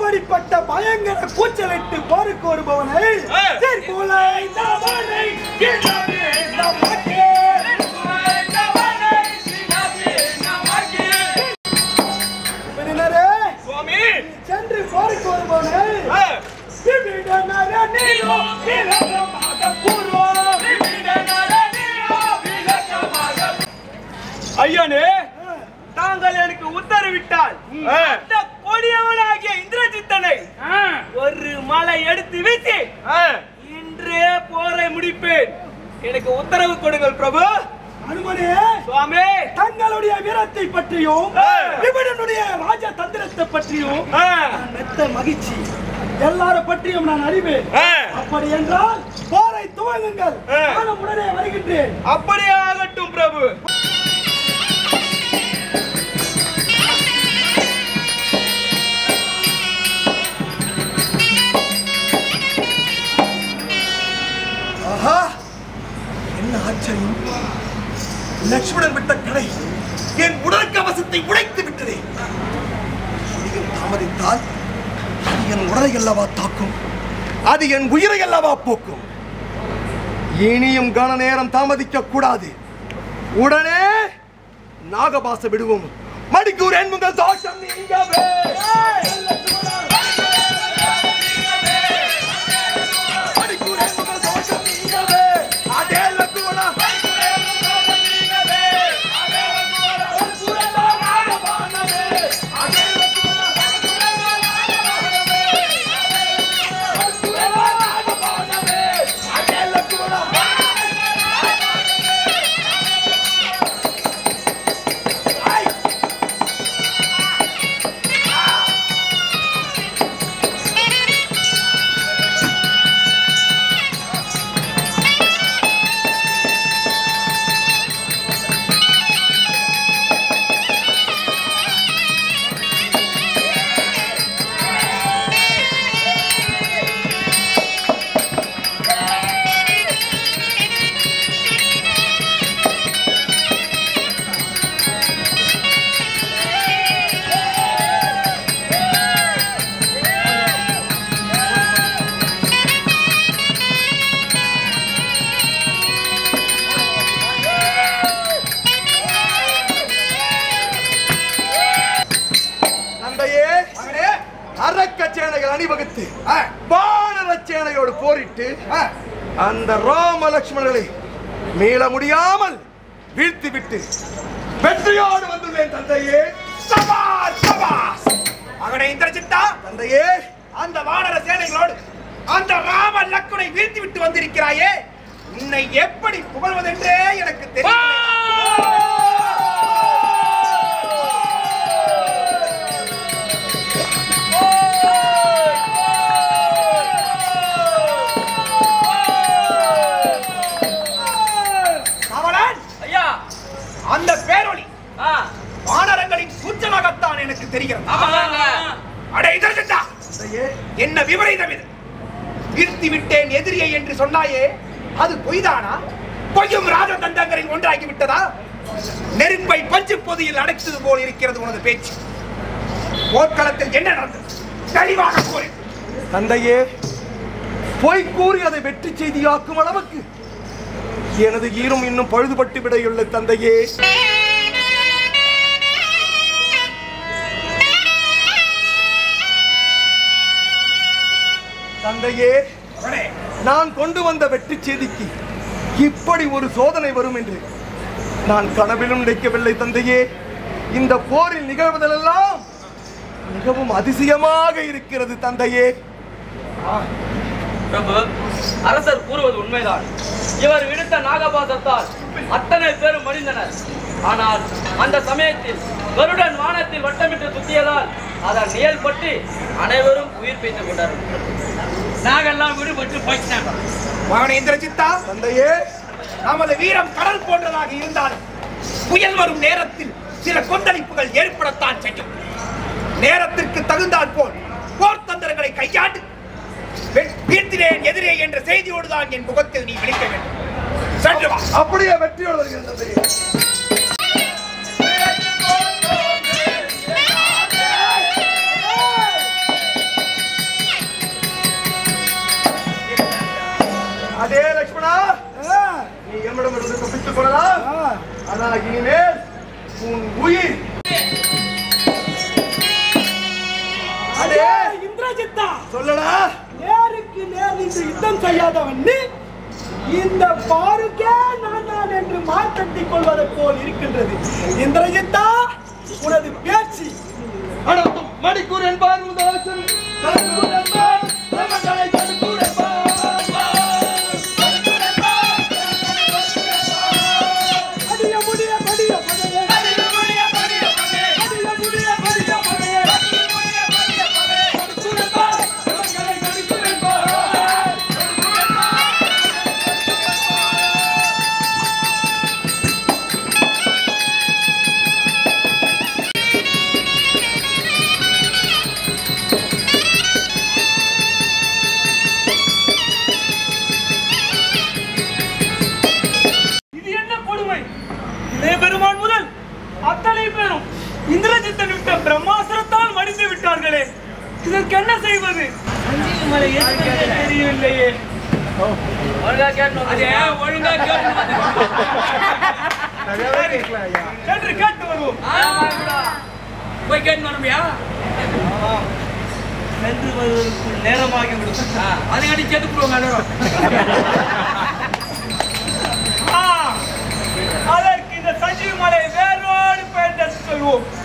அப்படிப்பட்ட பயங்கர கூச்சலிட்டு போருக்கு வருபவனை சென்று போருக்கு வருபவனை ஐயனே, தாங்கள் எனக்கு உத்தரவிட்டால் கொடியவனாகிய இந்திரஜித்தனை ஒரு மலை எடுத்து வீசி இன்றே போரை முடிப்பேன். எனக்கு உத்தரவு கொடுங்கள் பிரபு. அனுமனே சுவாமி, தங்களுடைய வீரத்தை பற்றியும் விபடனுடைய ராஜ தந்திரத்தை பற்றியும் மெத்த மகிழ்ச்சி எல்லாரும் பற்றியும் நான் அறிவேன். அப்படி என்றால் போரை துவங்குங்கள். நான் உடனே வருகின்றேன். அப்படியே ஆகட்டும் பிரபு. ஆஹா, என்ன ஆச்சரியம்! லட்சுமணன் விட்ட கடை என் உடல் கவசத்தை உடைத்து விட்டதே. தாமதித்தால் அது என் உடலை அல்லவா தாக்கும், அது என் உயிரை அல்லவா போக்கும். இனியும் கன நேரம் தாமதிக்க கூடாது. உடனே நாகபாச விடுவோம். மடிக்கூர் என்புங்கள் தோஷம் நீங்கவே. அணிவகுத்து வானர சேனையோடு போரிட்டு அந்த ராம லட்சுமணர்களை மீள முடியாமல் வீழ்த்தி விட்டு வெற்றியோடு வந்துள்ளேன் தந்தையே. சபாஷ் சபாஷ். மகனே இந்திரஜித்தா, தந்தையே, அந்த வானர சேனைகளோடு அந்த ராம லக்குனை வீழ்த்தி விட்டு வந்திருக்கிறாயே, உன்னை எப்படி புகழ்வதென்றே எனக்கு தெரியும். அந்த பேரொளி வானரங்களின் கூச்சலாகத்தான் எனக்கு தெரிகிறது. என்ன விபரீதம் இது? வீழ்த்தி விட்டேன் எதிரியை என்று சொன்னாயே, அது பொய்தானா? பொய்யும் ராஜதந்திரங்களில் ஒன்றாகி விட்டதா? நெருப்பை பஞ்சு பொதியில் அடைத்தது போல் இருக்கிறது உனது பேச்சு. போர்க்களத்தில் என்ன நடந்தது தெளிவாக கூறு. தந்தையே, பொய் கூறி அதை வெற்றி செய்தியாக்கும் அளவுக்கு எனது ஈரும் இன்னும் பழுதுபட்டு விடையுள்ள தந்தையே. தந்தையே, நான் கொண்டு வந்த வெற்றி செய்திக்கு இப்படி ஒரு சோதனை வரும் என்று நான் கனவிலும் நினைக்கவில்லை தந்தையே. இந்த போரில் நிகழ்வதெல்லாம் மிகவும் அதிசயமாக இருக்கிறது தந்தையே. பிரபு, அரசர் கூறுவது உண்மைதான். இவர் விடுத்த நாகபாசத்தால் அத்தனை பேரும் மடிந்தனர். ஆனால் அந்த சமயத்தில் கருடன் வானத்தில் வட்டமிட்டு சுத்தியதால் அதன் நிழல் பட்டு அனைவரும் உயிர் பெய்து கொண்டார்கள். நாகெல்லாம் விடுபட்டு போயிட்டாங்க. மகனே இந்திரஜித்தா, தந்தையே, நமது வீரம் கடல் போன்றதாக இருந்தாலும் புயல் வரும் நேரத்தில் சில கொந்தளிப்புகள் ஏற்படத்தான் செய்யும். நேரத்திற்கு தகுந்தால் போல் போர் தந்திரங்களை கையாண்டு வீழ்த்தினேன் எதிரே என்ற செய்தியோடுதான் என் முகத்தில் நீ விழிக்க வேண்டும். சென்று வா. அப்படியே வெற்றியோடு வருகிறது. இனிமேல் உன் உயிர். அடே இந்திரஜித்தா, சொல்லடா. நேருக்கு நேர் நின்று யுத்தம் செய்யாதவன் நீ இந்த பாருக்கே நான் என்று மாற்றத்திக் கொள்வதை போல் இருக்கின்றது. இந்திரஜித்தா, உனது பேச்சு மணிக்கூர் என்பார் முதலமைச்சர் பெருமான் முதல் அத்தனை பேரும் இந்திரஜித்தன் விட்ட பிரம்மாஸ்திரத்தால் மடிந்து விட்டார்களே. இதற்கு என்ன செய்வது? தெரியவில்லையே. என்று கேட்டு வருவோம். போய் கேட்டு வரம்பியா? சென்று வருவதற்குள் நேரமாகி விடும். அதை கட்டி சேர்த்து போடுவாங்க. அதற்கு இந்த சஞ்சீவ் மலை வேரோடு பெயர்ந்து சொல்வோம்.